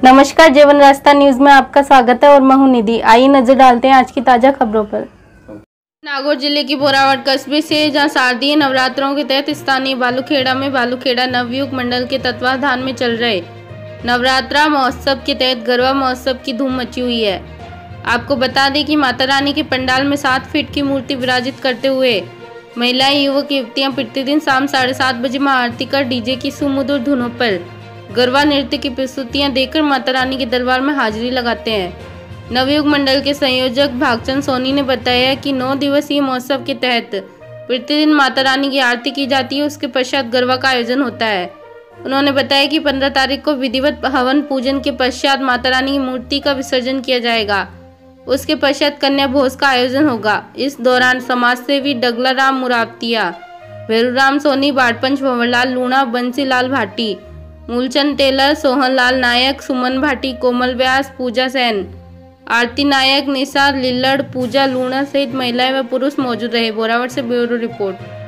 नमस्कार, जीवन रास्ता न्यूज में आपका स्वागत है और मैं हूं निधि। आइए नजर डालते हैं आज की ताजा खबरों पर। नागौर जिले की बोरावट कस्बे से जहां शारदीय नवरात्रों के तहत स्थानीय बालूखेड़ा में बालूखेड़ा नवयुग मंडल के तत्वाधान में चल रहे नवरात्रा महोत्सव के तहत गरबा महोत्सव की धूम मची हुई है। आपको बता दें कि माता रानी के पंडाल में 7 फीट की मूर्ति विराजित करते हुए महिलाएं, युवक, युवतियां प्रतिदिन शाम 7:30 बजे महाआरती कर डीजे की सुमधुर धुनों पर गरबा नृत्य की प्रस्तुतियां देकर माता रानी के दरबार में हाजिरी लगाते हैं। नवयुग मंडल के संयोजक भागचंद सोनी ने बताया कि 9 दिवसीय महोत्सव के तहत प्रतिदिन माता रानी की आरती की जाती है। उसके पश्चात गरबा का आयोजन होता है। उन्होंने बताया कि 15 तारीख को विधिवत हवन पूजन के पश्चात माता रानी की मूर्ति का विसर्जन किया जाएगा। उसके पश्चात कन्या भोज का आयोजन होगा। इस दौरान समाज सेवी डगला राम मुरावतिया, भैरूराम सोनी, बाटपंच भंवरलाल लूणा, बंसीलाल भाटी, मूलचंद टेलर, सोहन लाल नायक, सुमन भाटी, कोमल व्यास, पूजा सेन, आरती नायक, निशा लिल्लड़, पूजा लूणा सहित महिलाएं व पुरुष मौजूद रहे। बोरावट से ब्यूरो रिपोर्ट।